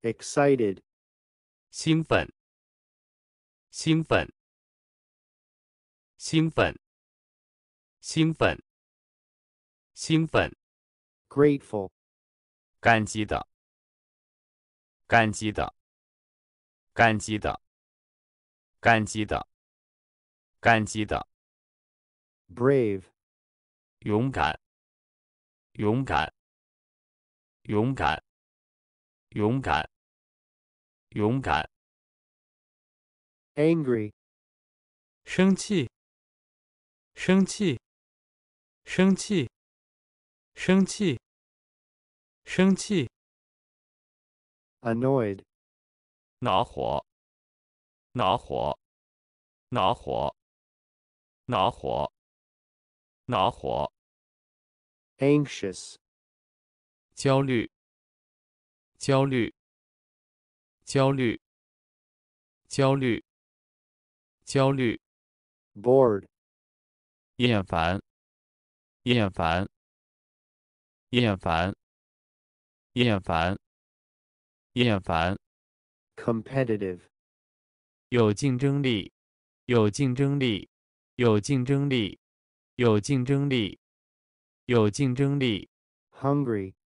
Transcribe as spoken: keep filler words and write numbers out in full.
excited, 兴奋，兴奋，兴奋，兴奋，兴奋， grateful, 感激的，感激的，感激的，感激的，感激的， brave, 勇敢，勇敢，勇敢，勇敢，勇敢， angry, 生气，生气，生气，生气，生气， annoyed, 恼火，恼火，恼火，恼火，恼火， anxious, 焦虑，焦虑，焦虑，焦虑，焦虑， bored, 厌烦，厌烦，厌烦，厌烦，厌烦， competitive, 有竞争力，有竞争力，有竞争力，有竞争力，有竞争力， hungry,